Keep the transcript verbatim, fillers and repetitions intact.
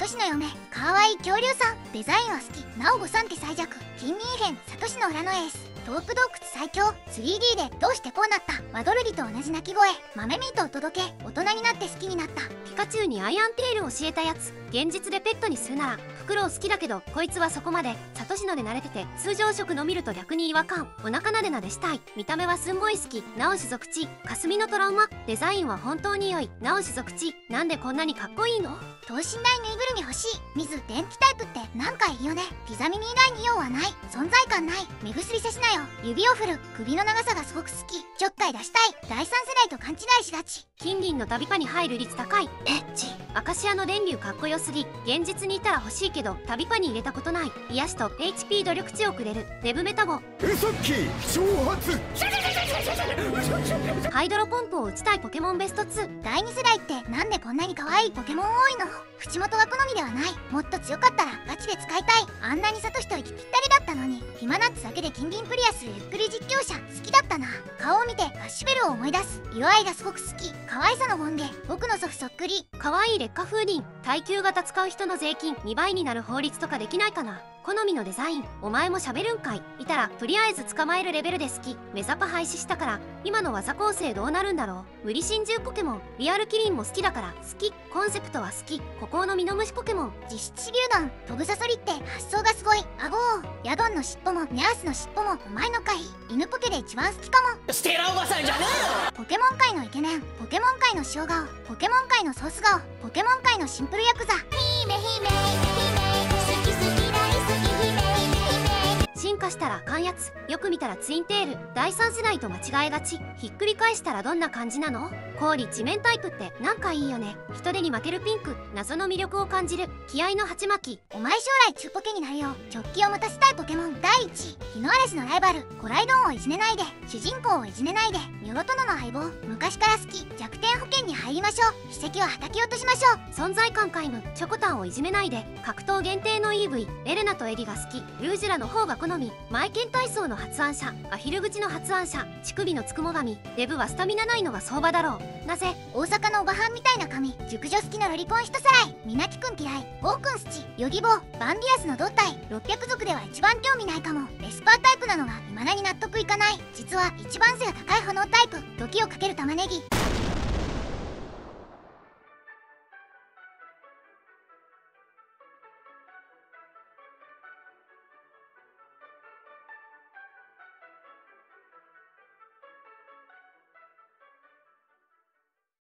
トシの嫁かわいい恐竜さん。デザインは好き。なおごさんって最弱。近隣編サトシの裏のエース。トーク洞窟最強。 スリーディー でどうしてこうなった。ワドルリと同じ鳴き声。豆ミートを届け大人になって好きになった。 ピカチュウにアイアンテール教えたやつ。現実でペットにするならフクロウ好きだけどこいつはそこまで。サトシので慣れてて通常食の見ると逆に違和感。お腹なでなでしたい。見た目はすんごい好き。なお種族地霞のトラウマ。デザインは本当に良い。なお種族地なんでこんなにかっこいいの。 等身大ぬいぐるみ欲しい。水電気タイプってなんかいいよね。ピザミニ以外に用はない。存在感ない。目薬さしなよ。指を振る。首の長さがすごく好き。ちょっかい出したい。だいさん世代と勘違いしがち。 金銀の旅パに入る率高い。 エッチ。 アカシアの電流かっこよすぎ。現実にいたら欲しいけど旅パに入れたことない。癒しと エイチピー 努力値をくれる。デブメタボ。 ウソッキー挑発。 ハイドロポンプを打ちたいポケモンベストツー。 だいに世代ってなんでこんなに可愛いポケモン多いの。口元が好みではない。もっと強かったらガチで使いたい。あんなにサトシと息ぴったりだったのに。暇ナッツだけで金銀クリアするゆっくり実況者好きだったな。顔を見てガッシュベルを思い出す。色合いがすごく好き。可愛さの権下。僕の祖父そっくり。 可愛い劣化風鈴。耐久型使う人の税金にばいになる法律とかできないかな。好みのデザイン。お前も喋るんかい。いたらとりあえず捕まえるレベルで好き。メザパ廃止したから今の技構成どうなるんだろう。無理心中ポケモン。リアルキリンも好きだから好き。コンセプトは好き。孤高のミノムシポケモン。 実質手榴弾。飛ぶサソリって発想がすごい。顎をヤドンの尻尾もニャースの尻尾もお前の回。犬ポケで一番好きかも。 ステラおばさんじゃねえよ。 ポケモン界のイケメン。ポケモン界の塩顔。ポケモン界のソース顔。ポケモン界のシンプルヤクザ。姫姫姫好き好き大好き姫。 進化したらあかんやつ。よく見たらツインテール。だいさん世代と間違えがち。ひっくり返したらどんな感じなの。氷地面タイプってなんかいいよね。人手に負けるピンク。謎の魅力を感じる。気合の鉢巻き。 お前将来中ポケになるよ。ジョッキを持たせたいポケモンだいいちい。日の嵐のライバル。コライドンをいじめないで。主人公をいじめないで。ニョロトノの相棒。昔から好き。弱点保険に入りましょう。秘跡を叩き落としましょう。 存在感皆無。チョコタンをいじめないで。格闘限定の イーブイ。エレナとエリが好き。ルージュラの方が好み。マイケン体操の発案者。アヒル口の発案者。乳首のつくも神。デブはスタミナないのが相場だろう。なぜ。 大阪のおばはんみたいな髪。熟女好きのロリコン人さらい。みなきくん嫌い。ボーくんスチ。ヨギボー。バンビアスの胴体。ろっぴゃく族では一番興味ないかも。エスパータイプなのが未だに納得いかない。実は一番背が高い炎タイプ。時をかける玉ねぎ。